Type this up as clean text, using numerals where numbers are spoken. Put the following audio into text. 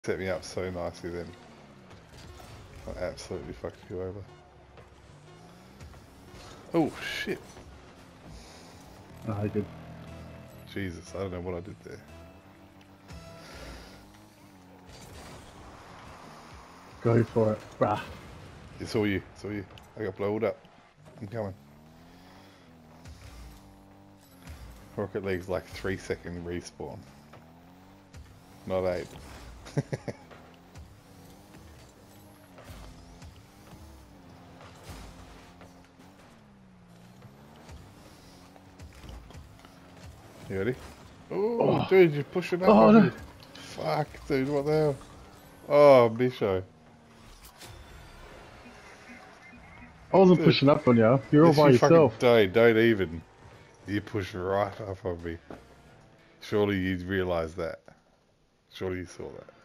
Set me up so nicely then. I absolutely fucked you over. Oh shit. Oh, I did. Jesus, I don't know what I did there. Go for it. Brah. It's all you. It's all you. I got blowed up. I'm coming. Rocket League's like 3-second respawn. Not 8. You ready? Oh, dude, you're pushing up on me. Fuck, dude, what the hell? Oh, Bisho. I wasn't Dude, pushing up on you. You're all yes, by you yourself. fucking don't even. You push right up on me. Surely you'd realise that. Surely you saw that.